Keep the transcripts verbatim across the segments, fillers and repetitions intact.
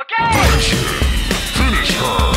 Finish her!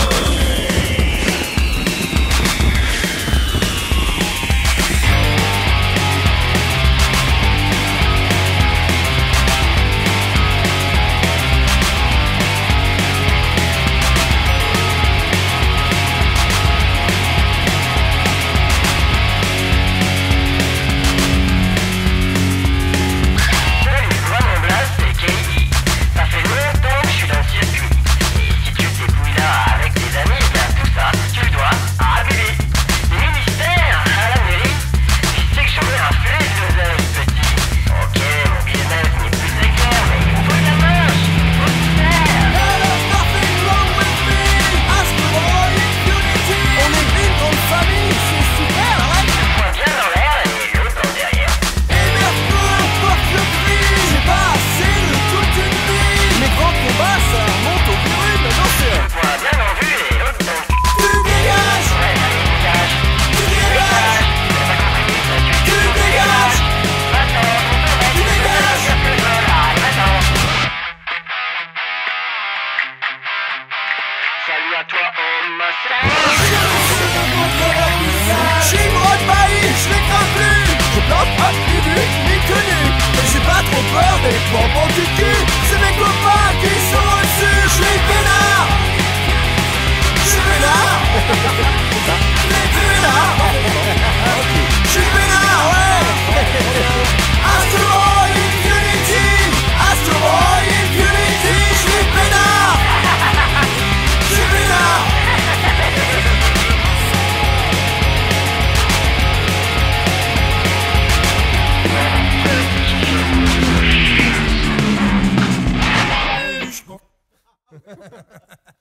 Salut à toi, homme massacre. Chimod maïs, je l'écrase plus. Je plante pas de but, ni tenu. Mais j'ai pas trop peur des bonbons du cul. C'est mes copains qui sont au-dessus. Je suis peinard. Je suis peinard. Je suis peinard. Je suis peinard, ouais. Astro Infinity. Astro Infinity. Je suis peinard. Je suis peinard. Ha ha ha ha!